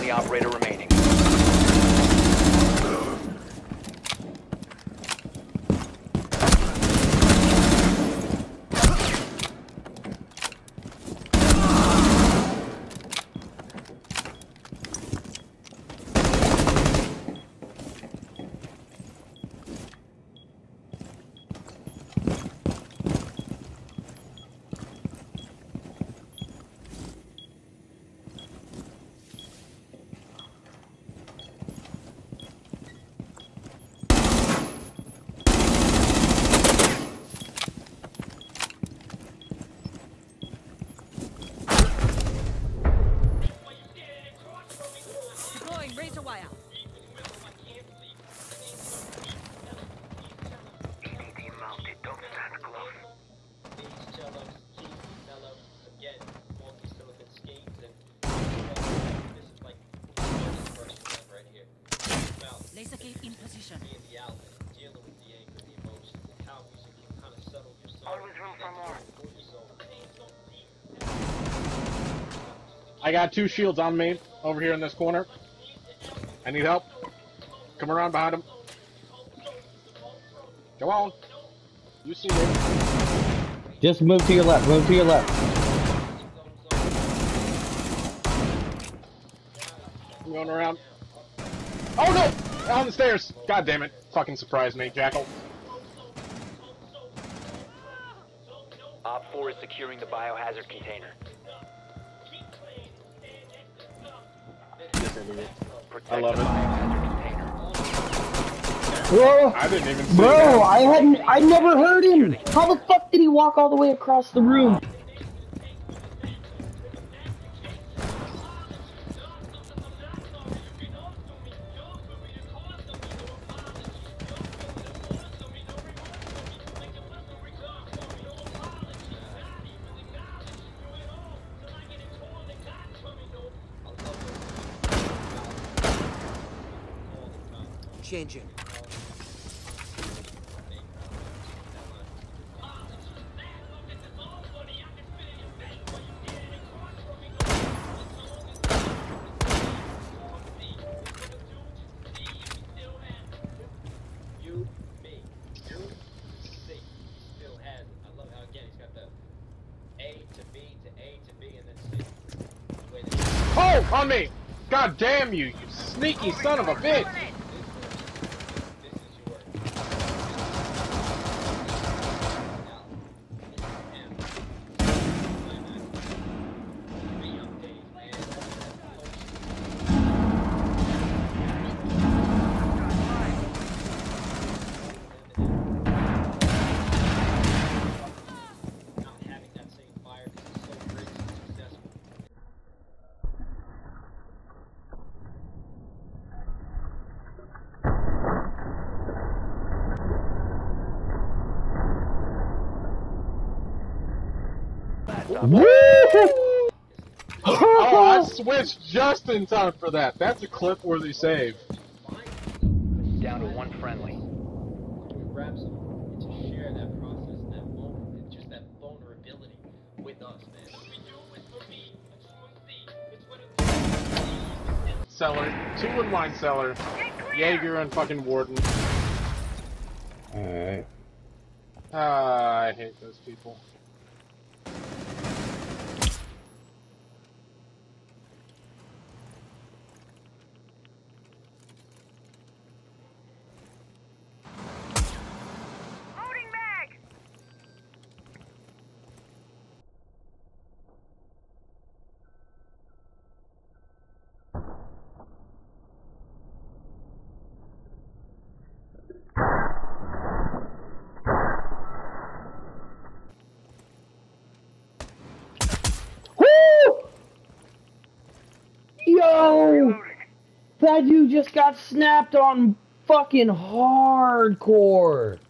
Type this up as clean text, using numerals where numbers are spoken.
friendly operator remaining. Razor wire. EDD mounted, don't stand close. Laser gate in position. Always room for more. I got 2 shields on me over here in this corner. I need help. Come around behind him. Go on. You see it. Just move to your left. Move to your left. I'm going around. Oh no! On the stairs. God damn it. Fucking surprised me, Jackal. Op 4 is securing the biohazard container. I love the it. biohazard container. Bro, I didn't even see bro, that. I never heard him. How the fuck did he walk all the way across the room? Changing. Oh! On me! God damn you, you sneaky son of a bitch! Oh, I switched just in time for that. That's a clip-worthy save. Down to 1 friendly. Share that process, that moment, just that vulnerability with us, man. Cellar. 2 in wine cellar. Jaeger and fucking Warden. Alright. I hate those people. Yo! That dude just got snapped on fucking hardcore.